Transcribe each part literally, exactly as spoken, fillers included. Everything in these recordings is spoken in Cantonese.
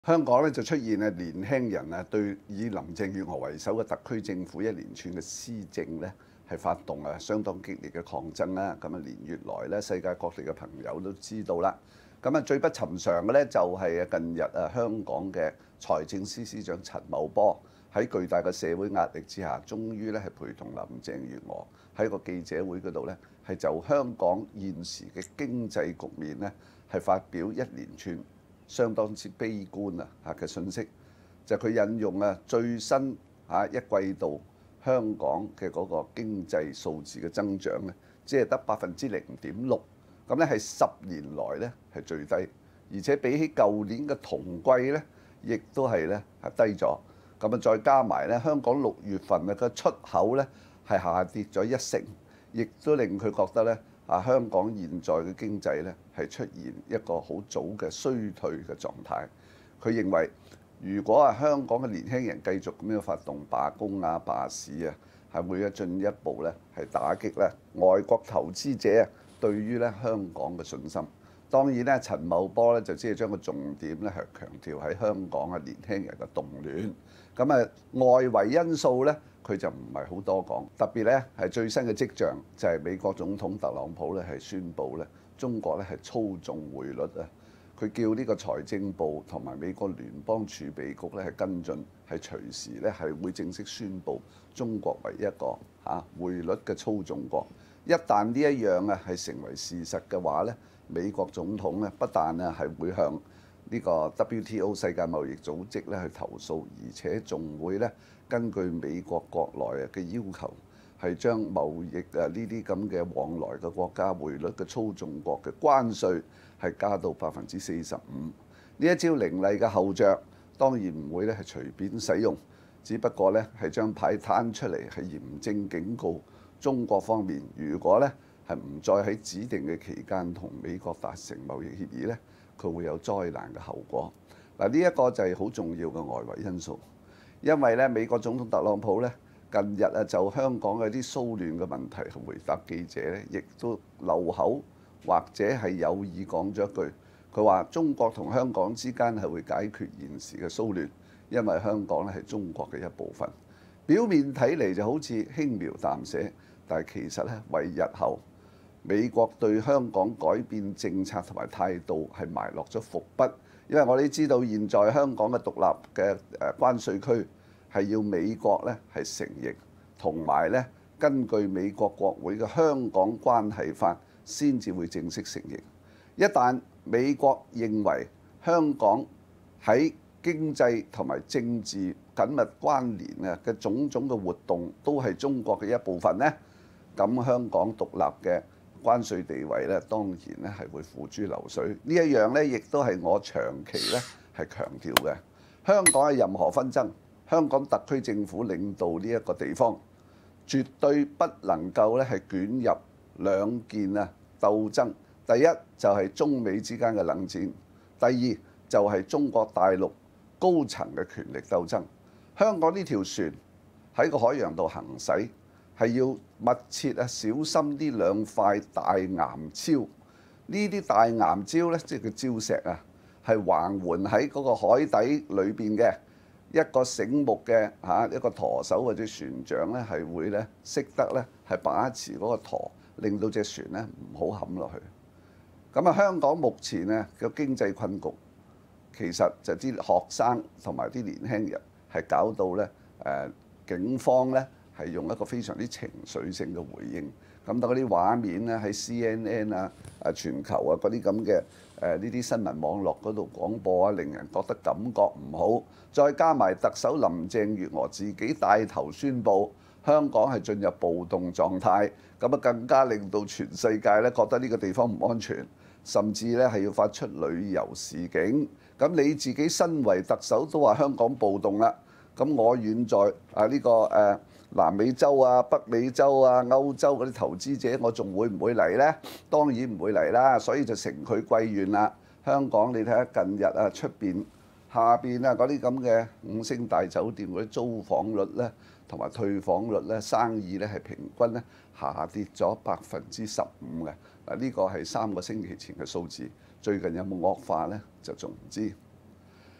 香港咧就出現啊年輕人啊對以林鄭月娥為首嘅特區政府一連串嘅施政咧係發動啊相當激烈嘅抗爭啦。咁啊連月來咧世界各地嘅朋友都知道啦。咁啊最不尋常嘅咧就係啊近日啊香港嘅財政司司長陳茂波喺巨大嘅社會壓力之下，終於咧係陪同林鄭月娥喺個記者會嗰度咧係就香港現時嘅經濟局面咧係發表一連串相當之悲觀啊嚇嘅信息，就係佢引用啊最新嚇一季度香港嘅嗰個經濟數字嘅增長咧，只係得百分之零點六，咁咧係十年來咧係最低，而且比起舊年嘅同季咧，亦都係咧係低咗。咁啊再加埋咧，香港六月份啊嘅出口咧係下跌咗一成，亦都令佢覺得咧。啊！香港現在嘅經濟咧係出現一個好早嘅衰退嘅狀態。佢認為，如果啊香港嘅年輕人繼續咁樣發動罷工啊、罷市啊，係會啊進一步咧係打擊咧外國投資者啊對於咧香港嘅信心。當然咧，陳茂波咧就只係將個重點咧係強調喺香港嘅年輕人嘅動亂。咁啊，外圍因素咧。佢就唔係好多講，特別咧係最新嘅跡象就係美國總統特朗普咧係宣布咧中國咧係操縱匯率啊！佢叫呢個財政部同埋美國聯邦儲備局咧係跟進，係隨時咧係會正式宣布中國為一個嚇匯率嘅操縱國。一旦呢一樣啊係成為事實嘅話咧，美國總統咧不但啊係會向呢個 W T O 世界貿易組織咧去投訴，而且仲會咧根據美國國內嘅要求，係將貿易啊呢啲咁嘅往來嘅國家匯率嘅操縱國嘅關稅係加到百分之四十五。呢一招凌厲嘅後著，當然唔會咧係隨便使用，只不過咧係將牌攤出嚟，係嚴正警告中國方面，如果咧係唔再喺指定嘅期間同美國達成貿易協議咧，佢會有災難嘅後果。嗱，呢一個就係好重要嘅外圍因素，因為咧美國總統特朗普咧近日啊就香港嘅啲騷亂嘅問題回答記者咧，亦都漏口或者係有意講咗一句，佢話中國同香港之間係會解決現時嘅騷亂，因為香港咧係中國嘅一部分。表面睇嚟就好似輕描淡寫，但係其實咧為日後美國對香港改變政策同埋態度係埋落咗伏筆，因為我哋知道現在香港嘅獨立嘅誒關稅區係要美國咧係承認，同埋咧根據美國國會嘅香港關係法先至會正式承認。一旦美國認為香港喺經濟同埋政治緊密關聯啊嘅種種嘅活動都係中國嘅一部分咧，咁香港獨立嘅關稅地位咧，當然咧係會付諸流水。呢一樣咧，亦都係我長期咧係強調嘅。香港嘅任何紛爭，香港特區政府領導呢一個地方，絕對不能夠咧係捲入兩件啊鬥爭。第一就係中美之間嘅冷戰，第二就係中國大陸高層嘅權力鬥爭。香港呢條船喺個海洋度行駛，係要密切啊小心呢兩塊大岩礁。呢啲大岩礁咧，即係個礁石啊，係橫橫喺嗰個海底裏邊嘅一個醒目嘅嚇一個舵手或者船長咧，係會咧識得咧係把持嗰個舵，令到隻船咧唔好冚落去。咁啊，香港目前咧嘅經濟困局，其實就啲學生同埋啲年輕人係搞到咧誒警方咧係用一個非常之情緒性嘅回應。咁到嗰啲畫面咧喺 C N N 啊、啊全球啊嗰啲咁嘅誒呢啲新聞網絡嗰度廣播啊，令人覺得感覺唔好。再加埋特首林鄭月娥自己帶頭宣佈香港係進入暴動狀態，咁啊更加令到全世界咧覺得呢個地方唔安全，甚至咧係要發出旅遊示警。咁你自己身為特首都話香港暴動啦，咁我遠在啊呢個誒南美洲啊、北美洲啊、歐洲嗰啲投資者，我仲會唔會嚟呢？當然唔會嚟啦，所以就乘佢貴願啦。香港你睇下近日啊出邊下邊啊嗰啲咁嘅五星大酒店嗰啲租房率咧，同埋退房率咧，生意咧係平均咧下跌咗百分之十五嘅。嗱，呢個係三個星期前嘅數字，最近有冇惡化呢？就仲唔知。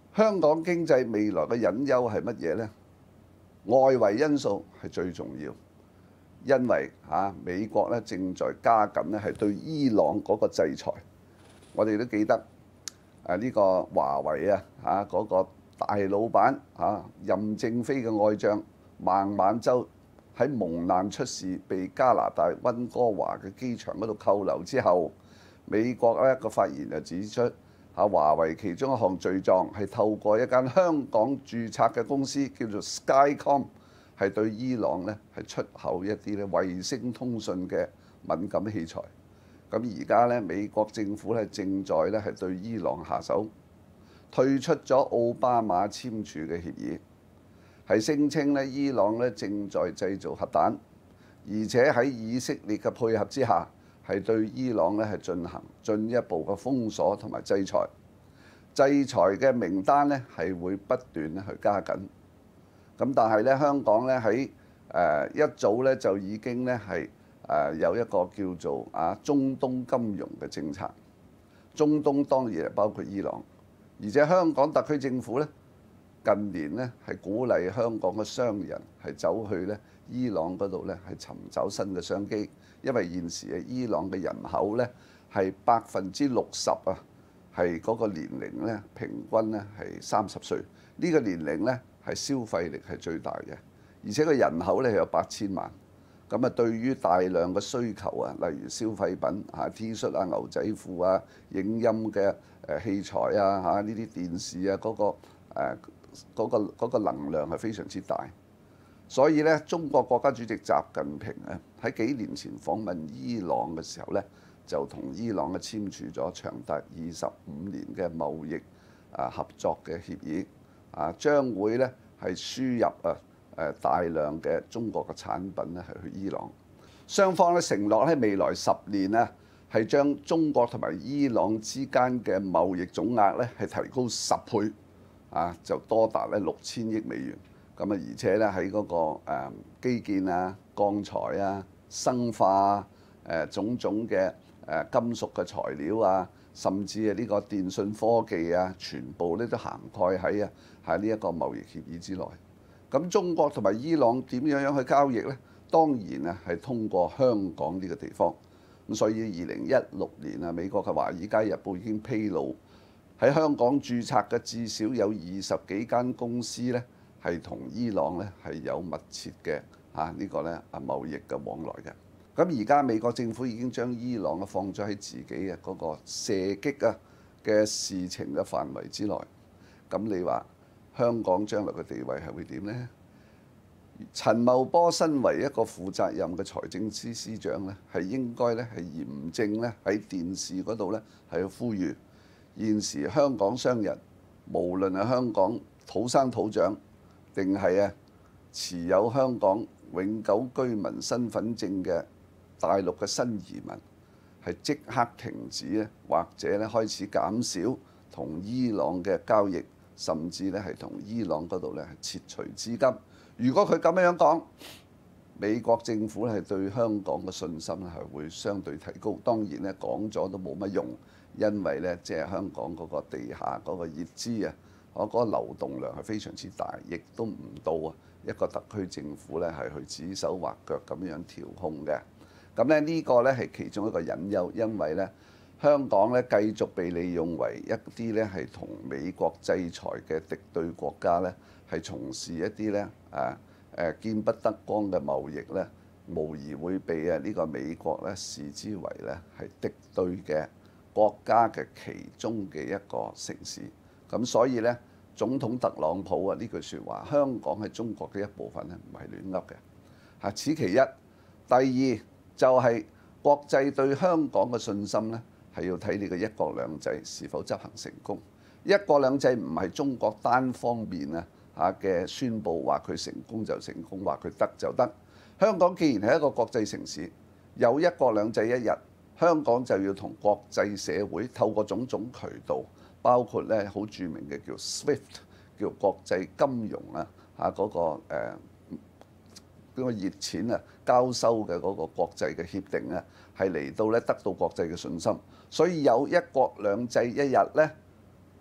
香港經濟未來嘅隱憂係乜嘢呢？外圍因素係最重要，因為嚇、啊、美國咧正在加緊咧係對伊朗嗰個制裁。我哋都記得誒呢個華為啊嚇嗰個大老闆嚇任正非嘅愛將孟晚舟喺蒙難出事，被加拿大溫哥華嘅機場嗰度扣留之後，美國咧個發言就指出嚇華為其中一項罪狀係透過一間香港註冊嘅公司叫做 Skycom， 係對伊朗咧係出口一啲咧衛星通訊嘅敏感器材。咁而家咧美國政府咧正在咧係對伊朗下手，退出咗奧巴馬簽署嘅協議，係聲稱咧伊朗咧正在製造核彈，而且喺以色列嘅配合之下，係對伊朗咧係進行進一步嘅封鎖同埋制裁。制裁嘅名單咧係會不斷咧去加緊。咁但係咧香港咧喺誒一早咧就已經咧係誒有一個叫做啊中東金融嘅政策。中東當然係包括伊朗，而且香港特區政府咧近年咧係鼓勵香港嘅商人係走去咧伊朗嗰度咧係尋找新嘅商機，因為現時嘅伊朗嘅人口咧係百分之六十啊，係嗰個年齡咧平均咧係三十歲，呢個年齡咧係消費力係最大嘅，而且個人口咧有八千萬。咁啊，對於大量嘅需求啊，例如消費品嚇 T 恤啊、牛仔褲啊、影音嘅誒器材啊嚇呢啲電視啊嗰個誒嗰個嗰個能量係非常之大。所以咧，中國國家主席習近平咧喺幾年前訪問伊朗嘅時候咧，就同伊朗咧簽署咗長達二十五年嘅貿易啊合作嘅協議啊，將會咧係輸入啊誒大量嘅中國嘅產品咧係去伊朗。雙方咧承諾喺未來十年咧係將中國同埋伊朗之間嘅貿易總額咧係提高十倍啊，就多達咧六千億美元。咁啊，而且咧喺嗰個誒基建啊、鋼材啊、生化啊、誒種種嘅誒金屬嘅材料啊，甚至係呢個電信科技啊，全部咧都涵蓋喺啊喺呢一個貿易協議之內。咁中國同埋伊朗點樣樣去交易呢？當然啊係通過香港呢個地方。咁所以二零一六年啊，美國嘅《華爾街日報》已經披露喺香港註冊嘅至少有二十幾間公司呢，係同伊朗咧係有密切嘅嚇呢個咧啊貿易嘅往來嘅。咁而家美國政府已經將伊朗咧放咗喺自己嘅嗰個射擊啊嘅事情嘅範圍之內。咁你話香港將來嘅地位係會點呢？陳茂波身為一個負責任嘅財政司司長咧，係應該咧係嚴正咧喺電視嗰度咧係去呼籲現時香港商人，無論係香港土生土長，定係啊持有香港永久居民身份證嘅大陸嘅新移民，係即刻停止咧，或者咧開始減少同伊朗嘅交易，甚至咧係同伊朗嗰度咧係撤除資金。如果佢咁樣講，美國政府係對香港嘅信心咧係會相對提高。當然咧講咗都冇乜用，因為咧即係香港嗰個地下嗰個熱資啊，我嗰個流動量係非常之大，亦都唔到啊一個特區政府咧係去指手畫腳咁樣調控嘅。咁咧呢個咧係其中一個隱憂，因為咧香港咧繼續被利用為一啲咧係同美國制裁嘅敵對國家咧，係從事一啲咧誒誒見不得光嘅貿易咧，無疑會被啊呢個美國咧視之為咧係敵對嘅國家嘅其中嘅一個城市。咁所以咧，總統特朗普啊呢句説話，香港係中國嘅一部分咧，唔係亂噏嘅嚇。此其一。第二就係國際對香港嘅信心咧，係要睇你嘅一國兩制是否執行成功。一國兩制唔係中國單方面啊嚇嘅宣佈，話佢成功就成功，話佢得就得。香港既然係一個國際城市，有一國兩制一日，香港就要同國際社會透過種種渠道，包括咧好著名嘅叫 SWIFT， 叫國際金融啊嚇嗰個誒嗰個熱錢啊交收嘅嗰個國際嘅協定啊，係嚟到咧得到國際嘅信心。所以有一國兩制一日咧，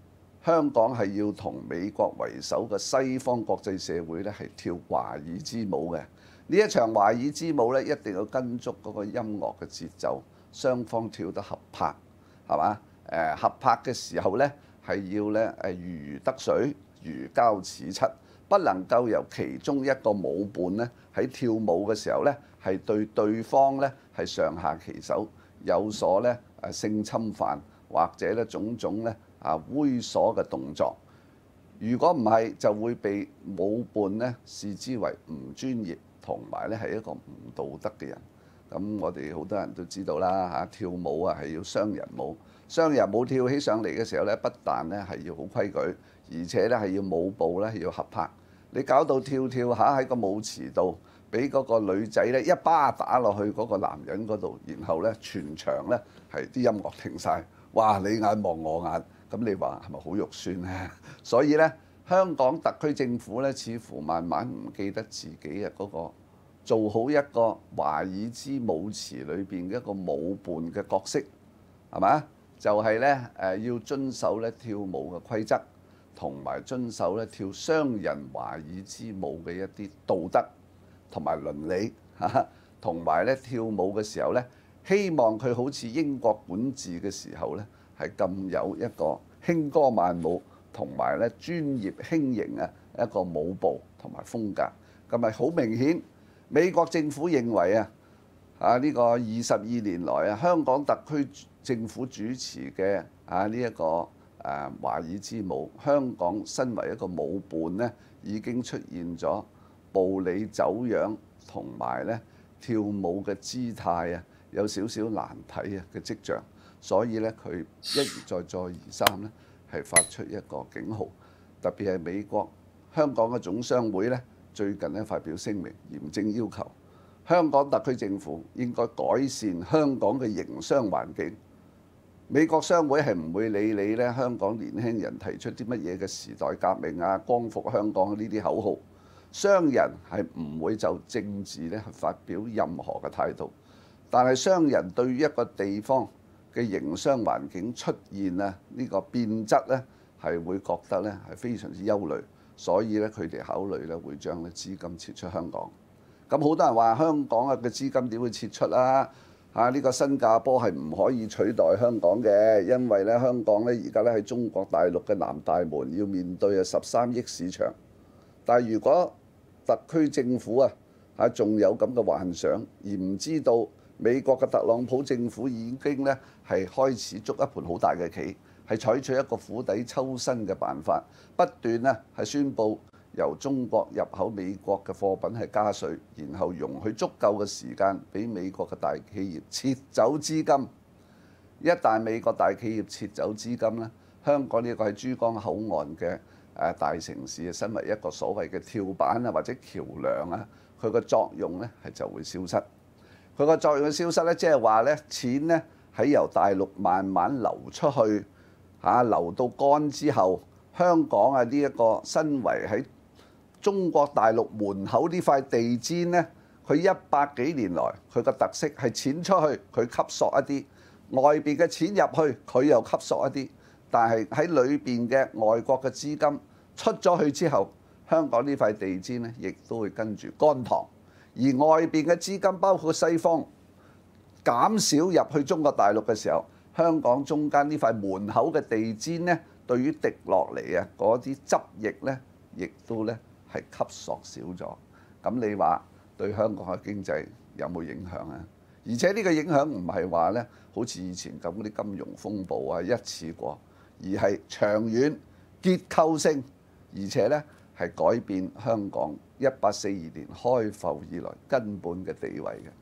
香港係要同美國為首嘅西方國際社會咧係跳華爾茲舞嘅。呢一場華爾茲舞咧一定要跟足嗰個音樂嘅節奏，雙方跳得合拍，係嘛？誒合拍嘅時候咧係要咧誒如魚得水，如膠似漆，不能夠由其中一個舞伴咧喺跳舞嘅時候咧係對對方咧係上下其手，有所咧誒性侵犯或者咧種種咧啊猥瑣嘅動作。如果唔係，就會被舞伴咧視之為唔專業，同埋咧係一個唔道德嘅人。咁我哋好多人都知道啦嚇，跳舞啊係要雙人舞，雙人舞跳起上嚟嘅時候咧，不但咧係要好規矩，而且咧係要舞步咧要合拍。你搞到跳跳下喺個舞池度，俾嗰個女仔咧一巴打落去嗰個男人嗰度，然後咧全場咧係啲音樂停晒，哇！你眼望我眼，咁你話係咪好肉酸咧？所以咧，香港特區政府咧似乎慢慢唔記得自己嘅嗰個做好一個華爾茲舞池裏邊嘅一個舞伴嘅角色，係咪？就係咧誒要遵守咧跳舞嘅規則，同埋遵守咧跳雙人華爾茲舞嘅一啲道德同埋倫理嚇，同埋咧跳舞嘅時候咧，希望佢好似英國管治嘅時候咧，係咁有一個輕歌曼舞同埋咧專業輕盈啊一個舞步同埋風格。咁咪好明顯，美國政府認為啊啊呢個二十二年來啊香港特區政府主持嘅啊呢一個誒華爾茲舞，香港身為一個舞伴咧，已經出現咗步履走樣同埋咧跳舞嘅姿態啊，有少少難睇啊嘅跡象，所以咧佢一而再再而三咧係發出一個警號，特別係美國香港嘅總商會咧最近咧發表聲明，嚴正要求香港特區政府應該改善香港嘅營商環境。美國商會係唔會理你咧香港年輕人提出啲乜嘢嘅時代革命啊、光復香港呢啲口號，商人係唔會就政治咧發表任何嘅態度。但係商人對於一個地方嘅營商環境出現啊呢個變質咧，係會覺得咧係非常之憂慮，所以咧佢哋考慮咧會將咧資金撤出香港。咁好多人話香港啊嘅資金點會撤出啊？啊！呢個新加坡係唔可以取代香港嘅，因為咧香港咧而家咧喺中國大陸嘅南大門要面對啊十三億市場。但係如果特區政府啊啊仲有咁嘅幻想，而唔知道美國嘅特朗普政府已經咧係開始捉一盤好大嘅棋，係採取一個釜底抽薪嘅辦法，不斷咧係宣布由中國入口美國嘅貨品係加稅，然後容許足夠嘅時間俾美國嘅大企業撤走資金。一旦美國大企業撤走資金咧，香港呢個係珠江口岸嘅誒大城市，身為一個所謂嘅跳板啊或者橋梁啊，佢個作用咧係就會消失。佢個作用嘅消失咧，即係話咧錢咧喺由大陸慢慢流出去嚇，流到乾之後，香港啊呢一個身為喺中國大陸門口呢塊地氈呢，佢一百幾年來佢個特色係錢出去，佢吸索一啲外邊嘅錢入去，佢又吸索一啲。但係喺裏邊嘅外國嘅資金出咗去之後，香港呢塊地氈呢亦都會跟住乾塘。而外邊嘅資金包括西方減少入去中國大陸嘅時候，香港中間呢塊門口嘅地氈呢，對於滴落嚟啊嗰啲汁液呢，亦都呢。係吸索少咗，咁你話對香港嘅經濟有冇影響啊？而且呢個影響唔係話呢，好似以前咁嗰啲金融風暴啊一次過，而係長遠結構性，而且呢係改變香港一八四二年開埠以來根本嘅地位嘅。